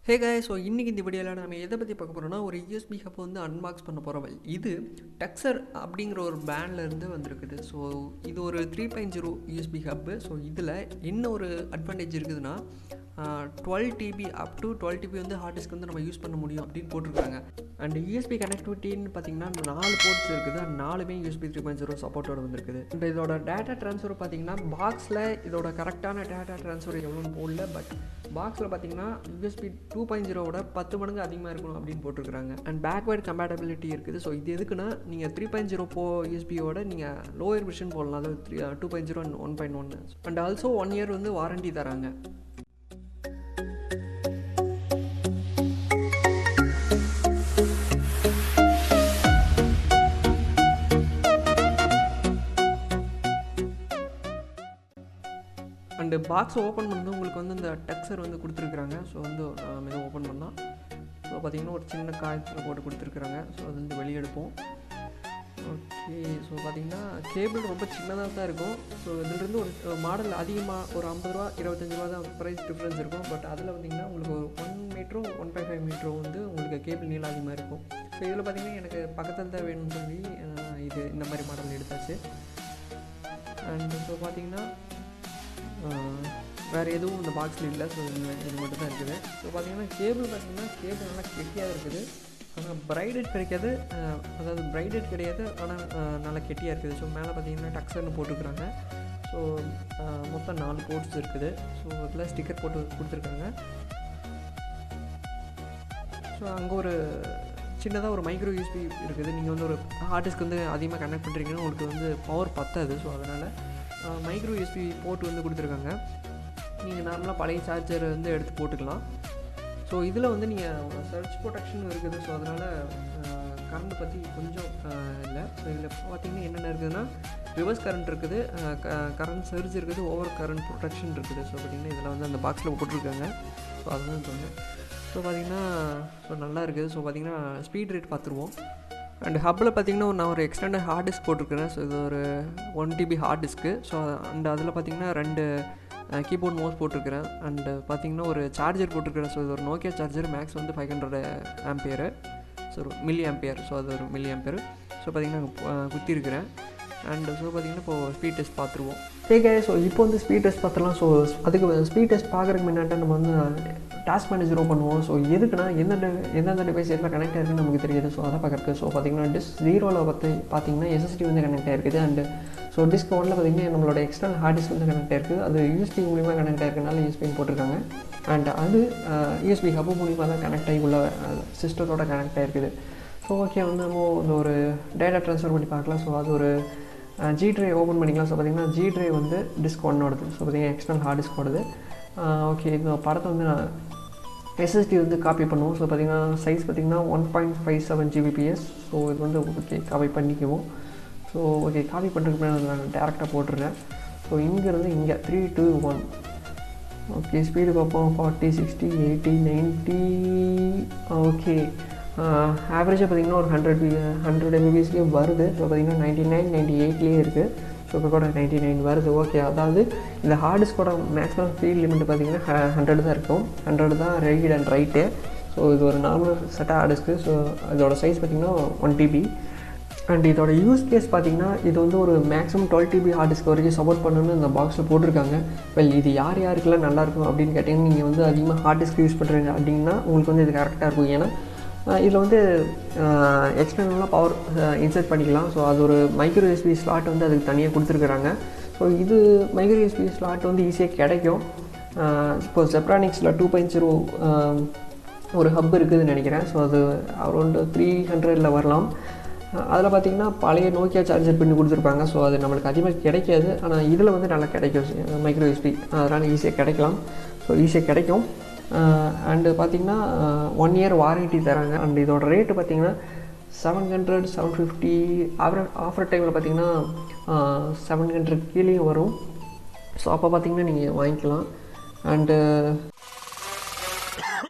ஹே guys, so இன்றைக்கி இந்த வீடியோவில் நம்ம எதை பற்றி பார்க்க போகிறோம்னா ஒரு யூஎஸ்பி ஹப் வந்து அன்பாக்ஸ் பண்ண போகிறோம். இது டக்ஸர் அப்படிங்கிற ஒரு பிராண்ட்லேருந்து வந்திருக்குது. ஸோ இது ஒரு 3.0 யூஎஸ்பி ஹப்பு. ஸோ இதில் என்ன ஒரு அட்வான்டேஜ் இருக்குதுன்னா 12 TB அப் டு 12 TB வந்து ஹார்ட் டிஸ்க் வந்து நம்ம யூஸ் பண்ண முடியும் அப்படின்னு போட்டிருக்காங்க. அண்ட் யூஎஸ்பி கனெக்டிவிட்டின்னு பார்த்தீங்கன்னா 4 போர்ட்ஸ் இருக்குது. அண்ட் 4மே யூஎஸ்பி 3.0 சப்போர்ட்டோட வந்திருக்குது. அண்ட் இதோட டேட்டா ட்ரான்ஸ்ஃபர் பார்த்தீங்கன்னா பாக்ஸில் இதோட கரெக்டான டேட்டா ட்ரான்ஸ்ஃபர் எவ்வளோன்னு போடல. பட் பாக்ஸில் பார்த்தீங்கன்னா யூஎஸ்பி 2.0 10 மடங்கு அதிகமாக இருக்கணும் அப்படின்னு போட்டிருக்காங்க. அண்ட் பேக்வேர்ட் கம்பேட்டபிலிட்டி இருக்குது. ஸோ இது எதுக்குன்னா நீங்கள் 3.0 யூஎஸ்பியோட நீங்கள் லோயர் வெர்ஷன் போடலாம், அதாவது 2.0 அண்ட் 1.1. அண்ட் ஆல்சோ 1 இயர் வந்து வாரண்டி தராங்க. அண்டு பாக்ஸை ஓப்பன் பண்ணது உங்களுக்கு வந்து இந்த டக்ஸர் வந்து கொடுத்துருக்குறாங்க. ஸோ வந்து இதை ஓப்பன் பண்ணால் ஸோ பார்த்திங்கன்னா ஒரு சின்ன காயத்தில் போட்டு கொடுத்துருக்குறாங்க. ஸோ அது வந்து வெளியே எடுப்போம். ஓகே, ஸோ பார்த்திங்கன்னா கேபிள் ரொம்ப சின்னதாக தான் இருக்கும். ஸோ இதிலிருந்து ஒரு மாடல் அதிகமாக ஒரு 50 ரூபா 25 ரூபா தான் ப்ரைஸ் டிஃப்ரென்ஸ் இருக்கும். பட் அதில் பார்த்திங்கன்னா உங்களுக்கு ஒரு 1 மீட்டரோ 1.5 மீட்டரோ வந்து உங்களுக்கு கேபிள் நீளம் அதிகமாக இருக்கும். ஸோ இதில் பார்த்திங்கன்னா எனக்கு பக்கத்தில் தான் வேணும்னு சொல்லி இது இந்த மாதிரி மாடல் எடுத்தாச்சு. அண்ட் ஸோ பார்த்திங்கன்னா வேறு எதுவும் இந்த பாக்ஸில் இல்லை. ஸோ இது மட்டும் தான் இருக்குது. ஸோ பார்த்திங்கன்னா கேபிள் நல்லா கெட்டியாக இருக்குது. ஆனால் பிரைடட் கிடைக்காது, அதாவது பிரைடட் கிடையாது, ஆனால் நல்லா கெட்டியாக இருக்குது. ஸோ மேலே பார்த்திங்கன்னா டக்ஸர்னு போட்டுருக்குறாங்க. ஸோ மொத்தம் 4 போர்ட்ஸ் இருக்குது. ஸோ அதில் ஸ்டிக்கர் போட்டு கொடுத்துருக்காங்க. ஸோ அங்கே ஒரு சின்னதாக ஒரு மைக்ரோ யூஎஸ்பி இருக்குது. நீங்கள் வந்து ஒரு ஹார்ட் டிஸ்க் வந்து அதிகமாக கனெக்ட் பண்ணுறீங்கன்னா உங்களுக்கு வந்து பவர் பத்தாது. ஸோ அதனால் மைக்ரோ யூஎஸ்பி போர்ட் வந்து கொடுத்துருக்காங்க. நீங்கள் நார்மலாக பழைய சார்ஜர் வந்து எடுத்து போட்டுக்கலாம். ஸோ இதில் வந்து நீங்கள் சர்ச் ப்ரொடெக்ஷன் இருக்குது. ஸோ அதனால் கரண்ட் பற்றி கொஞ்சம் இல்லை. ஸோ இதில் பார்த்திங்கன்னா என்னென்ன இருக்குதுன்னா ரிவர்ஸ் கரண்ட் இருக்குது, கரண்ட் சர்ஜ் இருக்குது, ஓவர் கரண்ட் ப்ரொடெக்ஷன் இருக்குது. ஸோ பார்த்திங்கன்னா இதில் வந்து அந்த பாக்ஸில் போட்டிருக்காங்க. ஸோ அதுதான் சொன்னேன். ஸோ பார்த்திங்கன்னா நல்லா இருக்குது. ஸோ பார்த்திங்கன்னா ஸ்பீட் ரேட் பார்த்துருவோம். அண்ட் ஹப்பில் பார்த்திங்கன்னா நான் ஒரு எக்ஸ்டெண்டட் ஹார்ட் டிஸ்க் போட்டிருக்கிறேன். ஸோ இது ஒரு 1 TB hard disk. So and அதில் பார்த்திங்கன்னா 2 கீபோர்ட் மவுஸ் போட்டிருக்கிறேன். அண்டு பார்த்திங்கன்னா ஒரு சார்ஜர் போட்டிருக்கிறேன். ஸோ இது ஒரு நோக்கியா சார்ஜர், மேக்ஸ் வந்து 500 ஆம்பியரு. ஸோ ஒரு மில்லி ஆம்பியர். ஸோ அது ஒரு மில்லி ஆம்பியர். ஸோ பார்த்திங்கன்னா குத்திருக்கிறேன். அண்டு ஸோ பார்த்திங்கன்னா இப்போது ஸ்பீட் டெஸ்ட் பார்த்துருவோம். ஓகே, ஸோ இப்போ வந்து ஸ்பீட் டெஸ்ட் பார்த்துலாம். ஸோ அதுக்கு ஸ்பீட் டெஸ்ட் பார்க்குறதுக்கு முன்னாடி நம்ம வந்து டாஸ்க் மேனேஜர் பண்ணுவோம். ஸோ எதுக்குன்னா எந்தெந்த டிவைஸ் எல்லாம் கனெக்ட் ஆகிருக்குன்னு நமக்கு தெரியாது. ஸோ அதை பார்க்குறக்கு ஸோ பார்த்திங்கன்னா டிஸ்க் 0ல் பார்த்திங்கன்னா SSD வந்து கனெக்ட் ஆகிருக்குது. அண்டு ஸோ டிஸ்க் 1ல் பார்த்திங்கன்னா நம்மளோட எக்ஸ்டர்னல் ஹார்ட் டிஸ்க் வந்து கனெக்ட் ஆகிருக்கு. அது யூஎஸ்பி மூலிமா கனெக்ட் ஆகிருக்கனால யூஎஸ்பின்னு போட்டிருக்காங்க. அண்ட் அது யூஎஸ்பி ஹப்பு மூலிமா தான் கனெக்ட் ஆகி உள்ள சிஸ்டத்தோட கனெக்ட் ஆகிருக்குது. ஸோ ஓகே, வந்து நம்ம இந்த ஒரு டேட்டா ட்ரான்ஸ்ஃபர் பண்ணி பார்க்கலாம். ஸோ அது ஒரு ஜி ட்ரை ஓப்பன் பண்ணிக்கலாம். ஸோ பார்த்திங்கன்னா ஜி ட்ரை வந்து டிஸ்க் 1ஓடது. ஸோ பார்த்திங்கன்னா எக்ஸ்டர்னல் ஹார்ட் டிஸ்கோடது. ஓகே, இந்த படத்தை வந்து நான் SSD வந்து காப்பி பண்ணுவோம். ஸோ பார்த்திங்கன்னா சைஸ் பார்த்திங்கன்னா 1.57 Gbps. ஸோ இது வந்து ஓகே காப்பி பண்ணிக்குவோம். ஸோ ஓகே, காப்பி பண்ணுறதுக்கு நான் டேரெக்டாக போட்டுருக்கேன். ஸோ இங்கேருந்து இங்கே 3, 2, 1. ஓகே, ஸ்பீடு பார்ப்போம். 40, 60, 80, 90. ஓகே, ஆவரேஜாக பார்த்திங்கன்னா ஒரு 100 Mbps வருது. ஸோ பார்த்திங்கன்னா 99, 98 இருக்குது. ஸோ இப்போ கூட 99 வருது. ஓகே, அதாவது இந்த ஹார்ட் டிஸ்கோட மேக்ஸிமம் ஸ்பீட் லிமிட் பார்த்திங்கன்னா 100 தான் இருக்கும். 100 தான் ரீட் அண்ட் ரைட்டு. ஸோ இது ஒரு நார்மல் செட்டாக ஹார்ட் டிஸ்க்கு. ஸோ இதோட சைஸ் பார்த்திங்கன்னா 1 TB. அண்ட் இதோட யூஸ் கேஸ் பார்த்திங்கன்னா இது வந்து ஒரு மேக்ஸிமம் 12 TB ஹார்ட் டிஸ்க் வரைக்கும் சப்போர்ட் பண்ணணும்னு இந்த பாக்ஸில் போட்டிருக்காங்க. வெல், இது யாருக்கெல்லாம் நல்லாயிருக்கும் அப்படின்னு கேட்டிங்கன்னா நீங்கள் வந்து அதிகமாக ஹார்ட் டிஸ்க் யூஸ் பண்ணுறீங்க அப்படின்னா உங்களுக்கு வந்து இது கரெக்டாக இருக்கும். ஏன்னா இதில் வந்து எக்ஸ்டர்னலாக பவர் இன்சர்ட் பண்ணிக்கலாம். ஸோ அது ஒரு மைக்ரோ USB ஸ்லாட் வந்து அதுக்கு தனியாக கொடுத்துருக்குறாங்க. ஸோ இது மைக்ரோ USB ஸ்லாட் வந்து ஈஸியாக கிடைக்கும். இப்போ செப்ரானிக்ஸில் 2.0 ஒரு ஹப் இருக்குதுன்னு நினைக்கிறேன். ஸோ அது அரௌண்ட் 300ல் வரலாம். அதில் பார்த்திங்கன்னா பழைய நோக்கியா சார்ஜர் பண்ணி கொடுத்துருப்பாங்க. ஸோ அது நம்மளுக்கு அதிகமாக கிடைக்காது. ஆனால் இதில் வந்து நல்லா கிடைக்கும் மைக்ரோ USB. அதனால் ஈஸியாக கிடைக்கலாம். ஸோ ஈஸியாக கிடைக்கும். அண்டு பார்த்திங்கன்னா 1 இயர் வாரண்ட்டி தராங்க. அண்ட் இதோட ரேட்டு பார்த்திங்கன்னா 700, 750. ஆஃபர் டைமில் பார்த்திங்கன்னா 700 கீழேயும் வரும். ஸோ அப்போ பார்த்திங்கன்னா நீங்கள் வாங்கிக்கலாம். அண்டு